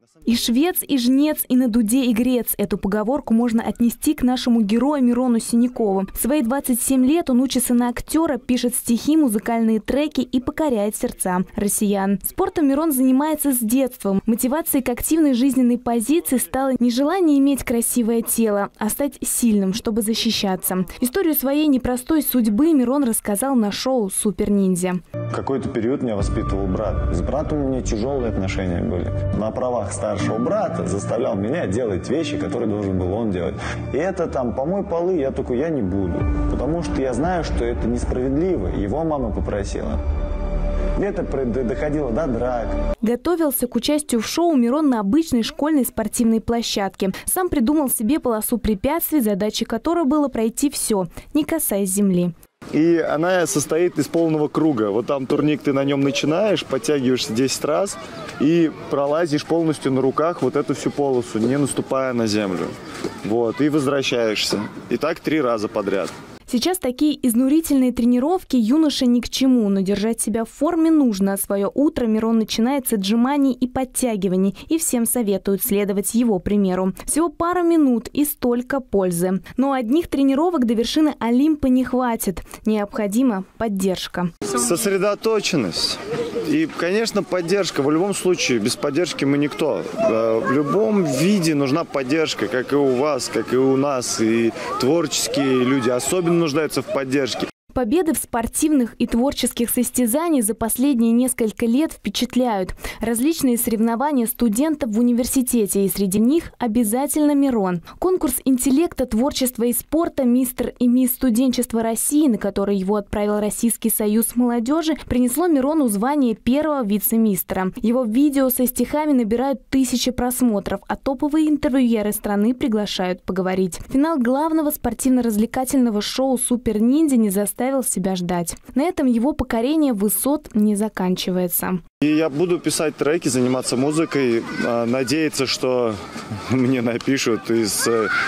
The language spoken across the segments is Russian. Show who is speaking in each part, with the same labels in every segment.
Speaker 1: И швец, и жнец, и на дуде и грец. Эту поговорку можно отнести к нашему герою Мирону Синякову. В свои 27 лет он учится на актера, пишет стихи, музыкальные треки и покоряет сердца россиян. Спортом Мирон занимается с детства. Мотивацией к активной жизненной позиции стало не желание иметь красивое тело, а стать сильным, чтобы защищаться. Историю своей непростой судьбы Мирон рассказал на шоу «Супер ниндзя».
Speaker 2: В какой-то период меня воспитывал брат. С братом у меня тяжелые отношения были. На правах старшего брата заставлял меня делать вещи, которые должен был он делать. И это там, помой полы, я такой, я не буду. Потому что я знаю, что это несправедливо. Его мама попросила. Где-то доходило до драк.
Speaker 1: Готовился к участию в шоу Мирон на обычной школьной спортивной площадке. Сам придумал себе полосу препятствий, задачей которой было пройти все, не касаясь земли.
Speaker 2: И она состоит из полного круга. Вот там турник, ты на нем начинаешь, подтягиваешься 10 раз и пролазишь полностью на руках вот эту всю полосу, не наступая на землю. Вот, и возвращаешься. И так 3 раза подряд.
Speaker 1: Сейчас такие изнурительные тренировки юноше ни к чему, но держать себя в форме нужно. Свое утро Мирон начинает с отжиманий и подтягиваний, и всем советуют следовать его примеру. Всего пара минут и столько пользы. Но одних тренировок до вершины Олимпа не хватит. Необходима поддержка.
Speaker 2: Сосредоточенность. И, конечно, поддержка. В любом случае, без поддержки мы никто. В любом виде нужна поддержка, как и у вас, как и у нас. И творческие люди особенно нуждаются в поддержке.
Speaker 1: Победы в спортивных и творческих состязаниях за последние несколько лет впечатляют. Различные соревнования студентов в университете, и среди них обязательно Мирон. Конкурс интеллекта, творчества и спорта «Мистер и мисс студенчества России», на который его отправил Российский союз молодежи, принесло Мирону звание первого вице-мистера. Его видео со стихами набирают тысячи просмотров, а топовые интервьюеры страны приглашают поговорить. Финал главного спортивно-развлекательного шоу «Супер ниндзя» не заставил себя ждать. На этом его покорение высот не заканчивается.
Speaker 2: И я буду писать треки, заниматься музыкой, надеяться, что мне напишут из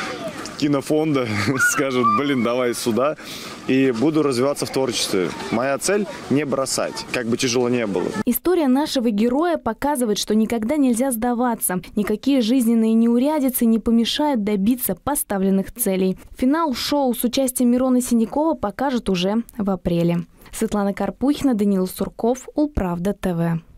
Speaker 2: кинофонда, скажут, блин, давай сюда. И буду развиваться в творчестве. Моя цель – не бросать, как бы тяжело не было.
Speaker 1: История нашего героя показывает, что никогда нельзя сдаваться. Никакие жизненные неурядицы не помешают добиться поставленных целей. Финал шоу с участием Мирона Синякова покажут уже в апреле. Светлана Карпухина, Даниил Сурков, Улправда ТВ.